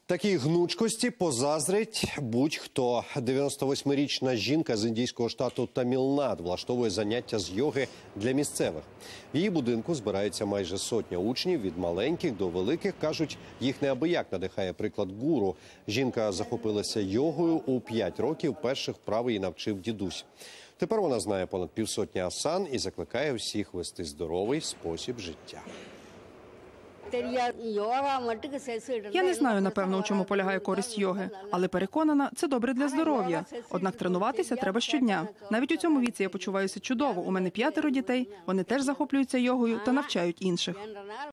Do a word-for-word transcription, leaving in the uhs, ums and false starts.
Такій гнучкості позаздрить будь-хто. дев'яносто восьмирічна жінка з індійського штату Тамілнад влаштовує заняття з йоги для місцевих. В її будинку збирається майже сотня учнів, від маленьких до великих. Кажуть, їх неабияк надихає приклад гуру. Жінка захопилася йогою у п'ять років, перших вправ її навчив дідусь. Тепер вона знає понад півсотні асан і закликає всіх вести здоровий спосіб життя. Я не знаю, напевно, у чому полягає користь йоги, але переконана, це добре для здоров'я. Однак тренуватися треба щодня. Навіть у цьому віці я почуваюся чудово. У мене п'ятеро дітей, вони теж захоплюються йогою та навчають інших.